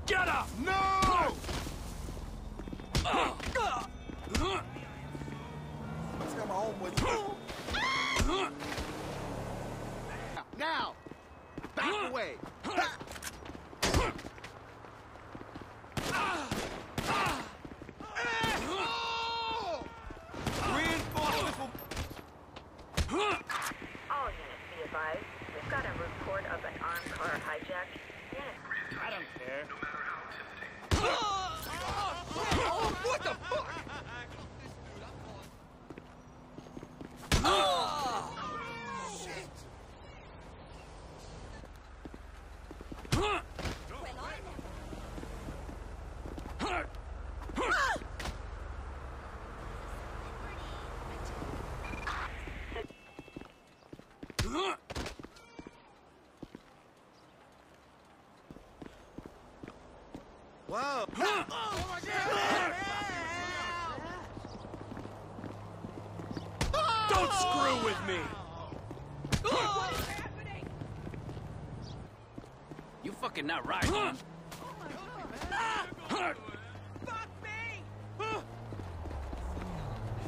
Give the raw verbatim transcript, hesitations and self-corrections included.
Get up! No! Let's get my own boy. Now! Back away! Back. All units be advised. We've got a report of an armed car hijack. Units. I don't care. Oh, what the fuck? Oh! Shit! Whoa! Oh my God! Don't screw with me! What is happening? You fucking not right, huh? Oh my God, man.